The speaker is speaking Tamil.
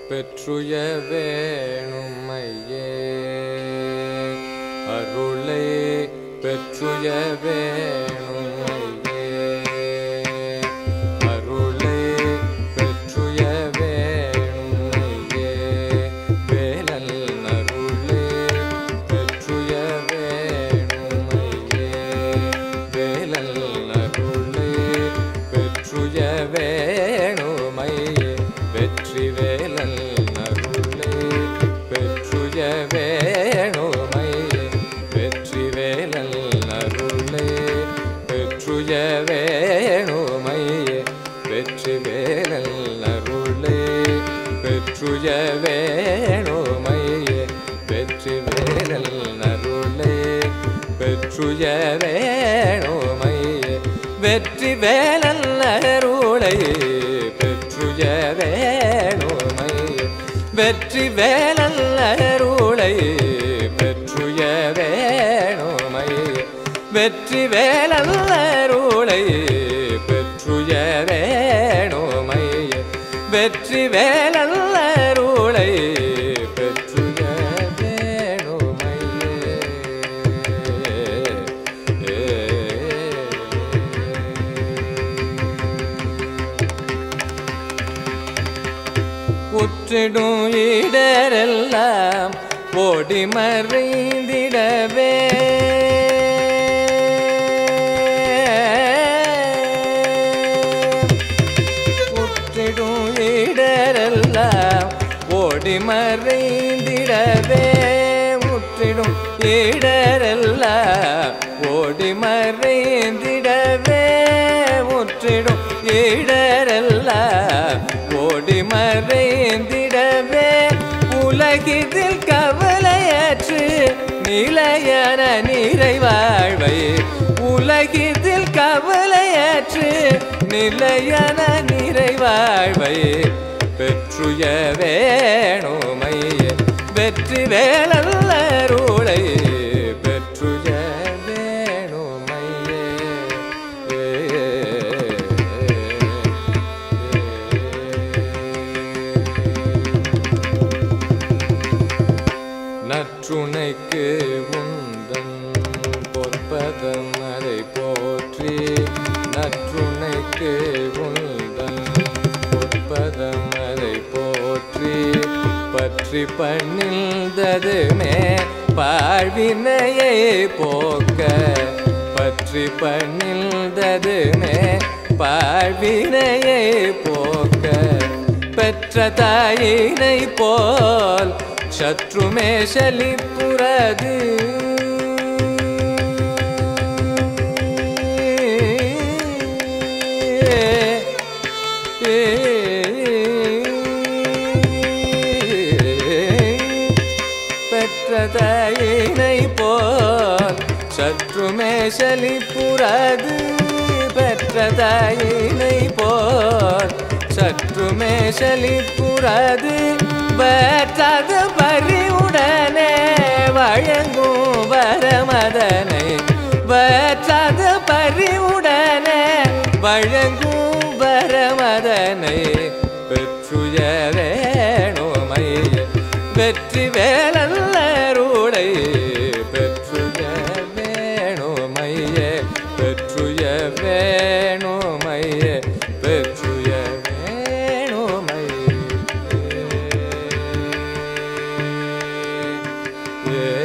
பெற்றுய வேணுமையே அருளை பெற்றுய வேணுமையே அருளை பெற்றுய வேணுமையே வேலல் அருளை பெற்றுய வேணுமையே வேலல் அருளை பெற்றுய வேணுமையே வெற்றி வேலல் அருளை பெற்றுய வேணுமையே வெற்றி வேலல் அருளை பெற்றுய வேணுமையே வெற்றி வேலல் அருளை பெற்றுய வேணுமையே வெற்றி வேலல் அருளை பெற்றுய வேணுமையே வெற்றி வேலல் அருளை பெற்றுய வேணுமையே வெற்றி வேலல் அருளை பெற்றுய வேணுமையே வெற்றி வேலல் அருளை பெற்றுய வேணுமையே வெற்றி வேலல் அருளை பெற்றுய வேணுமையே உற்றிடும் இடரெல்லாம் ஓடி மறைந்திடவே உற்றிடும் இடரெல்லாம் ஓடி மறைந்திடவே உற்றிடும் இடரெல்லாம் ஓடி மறைந்திடவே உற்றிடும் இடரெல்லாம் ஓடி மறைந்திடவே உலகிதில் கவலையற்று நிலையான நிறைவாழ்வை உலகிதில் கவலையற்று நிலையான நிறைவாழ்வை பெற்றுய வேணுமையே வெற்றி வேலல் அருளை பெற்றுய வேணுமையே நற்றுணைக்கு உந்தன் பொற்பதம் அதை போற்றி நற்றுணைக்கு உந்தன் பொற்பதம் அதை போற்றி பற்றி பண்ணில்ததுமே பாழ்வினையை போக்க பற்றி பண்ணில்ததுமே பாழ்வினையை போக்க பெற்ற தாயினை போல் சற்றுமே சலிப்புறது பெற்ற தாயினை போல் சற்றுமே சலிப்புறது பெற்ற தாயினை போல் சற்றுமே சலிப்புறது பெற்றது பறிவுடனே வழங்கும் வரமதனை பெற்றது பறிவுடனே வழங்கும் வரமதனை பெற்றுய வேணுமையே வெற்றி வேலல் அருளை பெற்றுய வேணுமையே பெற்றுய வேணுமையே பெற்றுய வேணுமையே